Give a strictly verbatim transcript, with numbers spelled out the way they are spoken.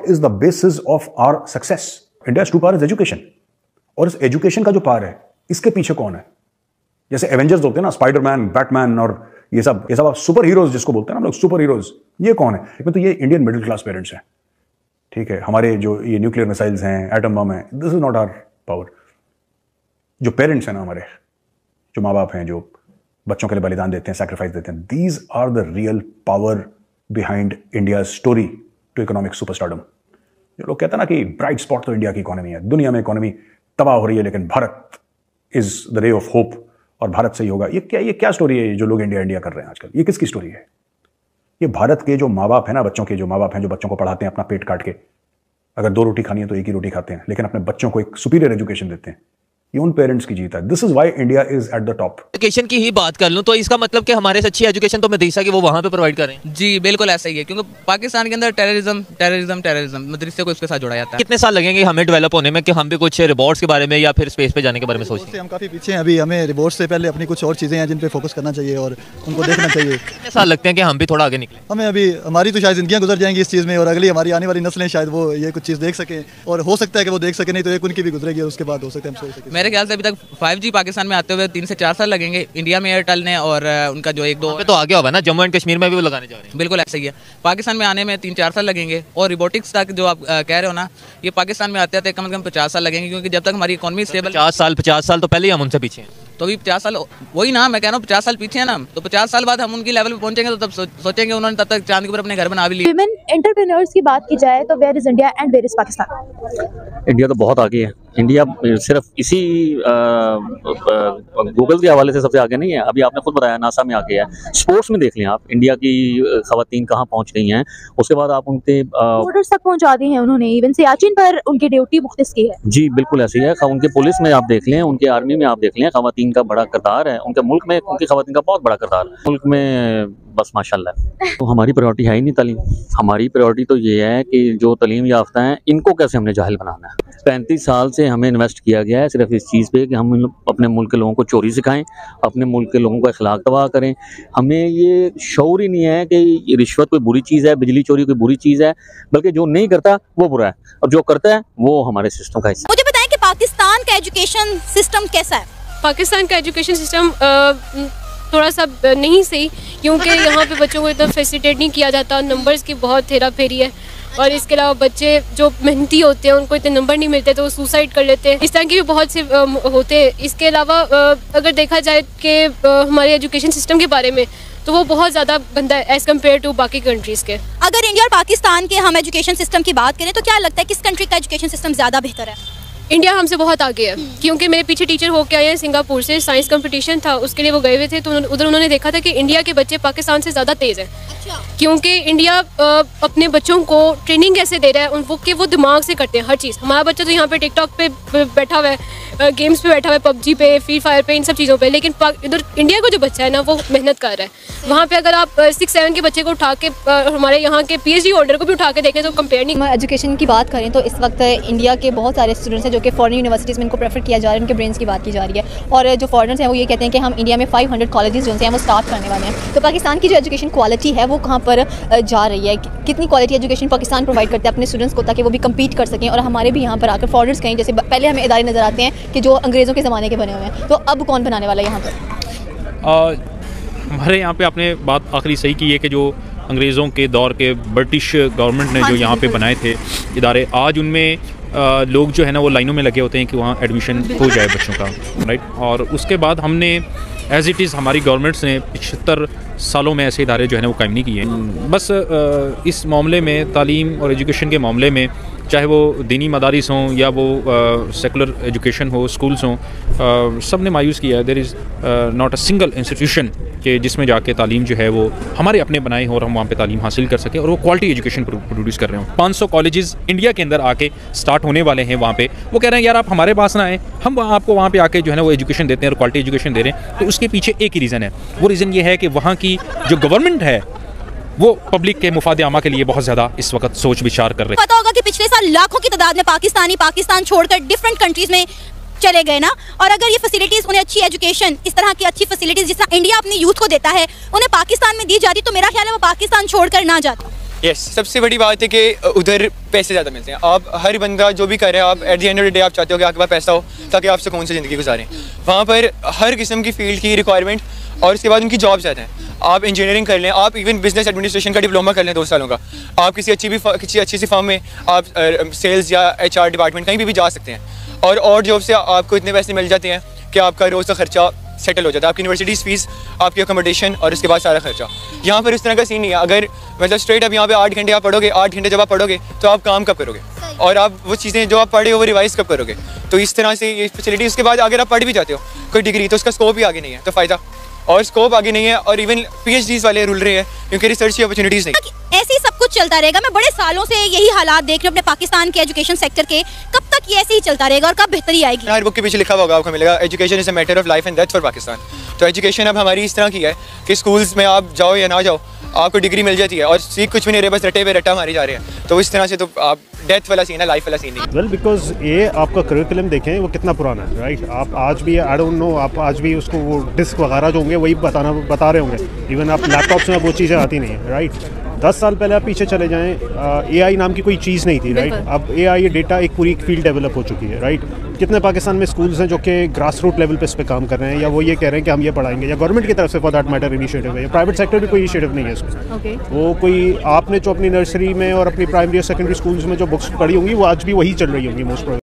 is the basis of our success? India's true power is education. और इस education का जो पावर है, इसके पीछे कौन है? जैसे एवेंजर्स होते हैं ना, स्पाइडरमैन, बैटमैन और ये सब ये सब सुपर हीरोज जिसको बोलते हैं ना हम लोग, सुपर हीरोज, ये कौन है? इसमें तो ये इंडियन मिडिल क्लास पेरेंट्स हैं, ठीक है। हमारे जो ये न्यूक्लियर मिसाइल्स हैं, एटम बम है, this is not our power. जो पेरेंट्स हैं ना हमारे, जो माँ बाप हैं, जो बच्चों के लिए बलिदान देते हैं, सैक्रिफाइस देते हैं, these are the real power behind India story to economic superstardom. जो लोग कहते हैं ना कि ब्राइट स्पॉट तो इंडिया की इकोनॉमी है, दुनिया में इकोनॉमी तबाह हो रही है, लेकिन Bharat is the ray of hope और भारत से ही होगा। ये क्या ये क्या स्टोरी है जो लोग इंडिया इंडिया कर रहे हैं आजकल? ये किसकी स्टोरी है? ये भारत के जो माँ बाप है ना, बच्चों के जो माँ बाप हैं, जो बच्चों को पढ़ाते हैं अपना पेट काट के, अगर दो रोटी खानी है तो एक ही रोटी खाते हैं, लेकिन अपने बच्चों को एक सुपीरियर एजुकेशन देते हैं। ये उन पेरेंट्स की जीत है। This is why India is at the top. Education की ही बात कर लूं तो इसका मतलब कि हमारे से अच्छी एजुकेशन तो मदरसा की वो वहां पे प्रोवाइड कर रहे हैं। जी बिल्कुल ऐसा ही है, क्योंकि पाकिस्तान के अंदर टेररिज्म टेररिज्म टेररिज्म मदरसे को इसके साथ जोड़ा जाता है। कितने साल लगेंगे हमें डेवलप होने में कि हम भी कुछ रिबॉट्स के बारे में या फिर स्पेस पे जाने के बारे में सोचें? हम काफी पीछे हैं अभी, हमें रिबॉट्स से पहले अपनी कुछ और चीजें हैं जिन पे फोकस करना चाहिए और उनको देखना चाहिए। कितने साल लगते हैं कि हम भी थोड़ा आगे निकलें? हमें अभी, हमारी तो शायद जिंदगियां गुजर जाएंगी इस चीज़ में, और अगली हमारी आने वाली नस्लें शायद वो ये कुछ चीज़ देख सकें, और हो सकता है कि वो देख सके, नहीं तो एक उनकी भी गुजरेगी और उसके बाद हो सकता है हम सोच सकें। मेरे ख्याल से अभी तक फाइव जी पाकिस्तान में आते हुए तीन से चार साल लगेंगे, इंडिया में एयरटेल ने, और उनका जो एक दो तो आगे होगा ना, जम्मू एंड कश्मीर में भी वो लगाने जा रहे हैं। बिल्कुल ऐसा ही है, पाकिस्तान में आने में तीन चार साल लगेंगे, और रोबोटिक्स तक जो आप कह रहे हो ना, ये पाकिस्तान में आते आते कम से कम पचास साल लगेंगे, क्योंकि जब तक हमारी इकोनॉमी स्टेबल। पचास साल पचास साल तो पहले ही हम उनसे पीछे हैं, तो अभी पचास साल वही ना मैं कह रहा हूँ, पचास साल पीछे है ना, तो पचास साल बाद हम उनकी लेवल पे पहुंचेंगे, तो तब सो, सोचेंगे उन्होंने तब तक चांद के ऊपर अपने घर बना भी लिए। विमेन एंटरप्रेन्योर्स की बात की जाए तो where is India and where is Pakistan? India तो बहुत आगे है। इंडिया सिर्फ इसी गूगल के हवाले से सबसे आगे नहीं है, अभी आपने खुद बताया नासा में आगे है। स्पोर्ट्स में देख लें आप, इंडिया की खवातीन कहाँ पहुँच गई हैं। उसके बाद आप उनके बॉर्डर्स तक पहुँचा दी हैं उन्होंने, इवन सियाचिन पर उनकी ड्यूटी मुख्तस की है। जी बिल्कुल ऐसी है। उनके पुलिस में आप देख लें, उनके आर्मी में आप देख लें, खवातीन का बड़ा किरदार है। उनके मुल्क में उनकी खवातीन का बहुत बड़ा किरदार है मुल्क में, बस माशाल्लाह। तो हमारी प्रायोरिटी है ही नहीं तालीम। हमारी प्रायोरिटी तो ये है कि जो तालीम याफ्ता हैं इनको कैसे हमने जाहिल बनाना है। पैंतीस साल से हमें इन्वेस्ट किया गया है सिर्फ इस चीज़ पे कि हम अपने मुल्क के लोगों को चोरी सिखाएं, अपने मुल्क के लोगों का अखलाक तबाह करें। हमें ये शऊर ही नहीं है कि रिश्वत कोई बुरी चीज़ है, बिजली चोरी कोई बुरी चीज़ है, बल्कि जो नहीं करता वो बुरा है और जो करता है वो हमारे सिस्टम का हिस्सा। मुझे बताएं कि पाकिस्तान का एजुकेशन सिस्टम कैसा है? पाकिस्तान का एजुकेशन सिस्टम थोड़ा सा नहीं सही, क्योंकि यहाँ पे बच्चों को इतना फैसिलिटेट नहीं किया जाता, नंबर्स की बहुत हेरा फेरी है, और इसके अलावा बच्चे जो मेहनती होते हैं उनको इतने नंबर नहीं मिलते तो वो सुसाइड कर लेते हैं। इस तरह के भी बहुत से होते हैं। इसके अलावा अगर देखा जाए कि हमारे एजुकेशन सिस्टम के बारे में, तो वो बहुत ज़्यादा गंदा है एज़ कम्पेयर टू बाकी कंट्रीज़ के। अगर इंडिया और पाकिस्तान के हम एजुकेशन सिस्टम की बात करें तो क्या लगता है किस कंट्री का एजुकेशन सिस्टम ज़्यादा बेहतर है? इंडिया हमसे बहुत आगे है, क्योंकि मेरे पीछे टीचर होके आए हैं सिंगापुर से, साइंस कंपटीशन था उसके लिए वो गए हुए थे, तो उधर उन्होंने देखा था कि इंडिया के बच्चे पाकिस्तान से ज़्यादा तेज़ हैं। अच्छा। क्योंकि इंडिया अपने बच्चों को ट्रेनिंग कैसे दे रहा है, वो कि वो दिमाग से करते हैं हर चीज़। हमारा बच्चा तो यहाँ पे टिकटॉक पे बैठा हुआ है, गेम्स पे बैठा हुआ है, पबजी पे, फ्री फायर पे, इन सब चीज़ों पे, लेकिन इधर इंडिया का जो बच्चा है ना वो मेहनत कर रहा है। वहाँ पे अगर आप सिक्स सेवन के बच्चे को उठा के, हमारे यहाँ के पीएचडी होल्डर को भी उठा के देखें तो कंपेयर नहीं। एजुकेशन की बात करें तो इस वक्त इंडिया के बहुत सारे स्टूडेंट्स हैं जो कि फॉरेन यूनिवर्सिटीज़ में इनको प्रेफर किया जा रहा है, उनके ब्रेन्स की बात की जा रही है, और जो फॉरेनर्स हैं वो ये कहते हैं कि हम इंडिया में फाइव हंड्रेड कॉलेजेस जो हैं वो स्टार्ट करने वाले हैं। तो पाकिस्तान की जो एजुकेशन क्वालिटी है वो कहाँ पर जा रही है? कितनी क्वालिटी एजुकेशन पाकिस्तान प्रोवाइड करता है अपने स्टूडेंट्स को, ताकि वो भी कम्पीट कर सकें और हमारे भी यहाँ पर आकर फॉरेनर्स कहीं, जैसे पहले हमें इदारे नज़र आते हैं कि जो अंग्रेज़ों के ज़माने के बने हुए हैं, तो अब कौन बनाने वाला है यहाँ पर? हमारे यहाँ पे आपने बात आखिरी सही की है कि जो अंग्रेज़ों के दौर के ब्रिटिश गवर्नमेंट ने जो यहाँ पे बनाए थे इदारे, आज उनमें आ, लोग जो है ना वो लाइनों में लगे होते हैं कि वहाँ एडमिशन हो जाए बच्चों का, राइट। और उसके बाद हमने एज़ इट इज़ हमारी गवर्नमेंट्स ने पिछहत्तर सालों में ऐसे इदारे जो है ना वो कायम नहीं किए। बस आ, इस मामले में, तालीम और एजुकेशन के मामले में, चाहे वो दीनी मदारिस हों या वो सेकुलर एजुकेशन हो, स्कूल्स हों, सब ने मायूस किया है। There is not a single institution कि जिसमें जाके तालीम जो है वो हमारे अपने बनाए हो और हम वहाँ पे तालीम हासिल कर सकें और वो क्वालिटी एजुकेशन प्रोड्यूस कर रहे हों। पाँच सौ कॉलेजेस इंडिया के अंदर आके स्टार्ट होने वाले हैं वहाँ पे। वो कह रहे हैं यार आप हमारे पास ना आए, हम आपको वहाँ पे आके जो है ना वो एजुकेशन देते हैं और क्वालिटी एजुकेशन दे रहे हैं। तो उसके पीछे एक ही रीज़न है, वो रीज़न ये है कि वहाँ की जो गवर्नमेंट है वो पब्लिक के मुफाद आमा के लिए बहुत ज़्यादा इस वक्त सोच विचार कर रहे हैं। पता होगा कि पिछले साल लाखों की तादाद में पाकिस्तानी पाकिस्तान छोड़कर डिफरेंट कंट्रीज में चले गए ना, और अगर ये फैसिलिटीज, उन्हें अच्छी एजुकेशन, इस तरह की अच्छी फैसिलिटीज जिस तरह इंडिया अपने यूथ को देता है, उन्हें पाकिस्तान में दी जाती तो मेरा ख्याल है वो पाकिस्तान छोड़कर ना जाते। यस yes, सबसे बड़ी बात है कि उधर पैसे ज़्यादा मिलते हैं। आप हर बंदा जो भी कर रहे हैं, आप at the end of the day आप चाहते हो कि आपके पास पैसा हो ताकि आप सुकून से ज़िंदगी गुजारें। वहाँ पर हर किस्म की फील्ड की रिक्वायरमेंट और उसके बाद उनकी जॉब ज़्यादा हैं। आप इंजीनियरिंग कर लें, आप इवन बिजनेस एडमिनिस्ट्रेशन का डिप्लोमा कर लें दो सालों का, आप किसी अच्छी भी किसी अच्छी सी फर्म में आप सेल्स या एच आर डिपार्टमेंट कहीं भी, भी जा सकते हैं। और और जॉब से आपको इतने पैसे मिल जाते हैं कि आपका रोज़ का खर्चा सेटल हो जाता है, आपकी यूनिवर्सिटीज़ फीस, आपकी अकोमोडेशन और उसके बाद सारा खर्चा। यहाँ पर इस तरह का सीन नहीं है। अगर मतलब स्ट्रेट अब यहाँ पे आठ घंटे आप पढ़ोगे, आठ घंटे जब आप पढ़ोगे तो आप काम कब करोगे और आप वो चीज़ें जो आप पढ़े हो वो रिवाइज कब करोगे। तो इस तरह से ये फैसिलिटी, उसके बाद अगर आप पढ़ भी जाते हो कोई डिग्री तो उसका स्कोप भी आगे नहीं है, तो फ़ायदा और स्कोप आगे नहीं है। और इवन पीएचडीज वाले रुल रहे हैं क्योंकि रिसर्च की अपॉर्चुनिटीज़ नहीं। ऐसे ही सब कुछ चलता रहेगा? मैं बड़े सालों से यही हालात देख रही हूँ अपने पाकिस्तान के एजुकेशन सेक्टर के। कब तक ये ऐसे ही चलता रहेगा और कब बेहतरी आएगी? हर बुक के पीछे लिखा हुआ होगा, आपको मिलेगा education is a matter of life and death for Pakistan. तो एजुकेशन अब हमारी इस तरह की है कि स्कूल्स में आप जाओ या ना जाओ आपको डिग्री मिल जाती है और सीख कुछ भी नहीं रहे, बस रटे पे रट्टा मारे जा रहे हैं। तो इस तरह से तो आप डेथ वाला सीन है, लाइफ वाला सीन नहीं। वेल बिकॉज ये आपका करिकुलम देखें वो कितना पुराना है, राइट। आप आज भी आई डोंट नो, आप आज भी उसको वो डिस्क वगैरह जो होंगे वही बताना बता रहे होंगे। इवन आप लैपटॉप्स में वो चीज़ें आती नहीं है, राइट। दस साल पहले आप पीछे चले जाएं, ए आई नाम की कोई चीज़ नहीं थी, राइट। अब ए आई डेटा एक पूरी फील्ड डेवलप हो चुकी है, राइट। कितने पाकिस्तान में स्कूल्स हैं जो कि ग्रास रूट लेवल पे इस पे काम कर रहे हैं, या वो ये कह रहे हैं कि हम ये पढ़ाएंगे, या गवर्नमेंट की तरफ से फॉर दैट मैटर इनिशिएटिव है, या प्राइवेट सेक्टर भी कोई इनिशिएटिव नहीं है इसमें। okay. वो कोई आपने जो अपनी नर्सरी में और अपनी प्राइमरी और सेकेंडरी स्कूल्स में जो बुक्स पढ़ी होंगी वो आज भी वही चल रही होंगी मोस्ट।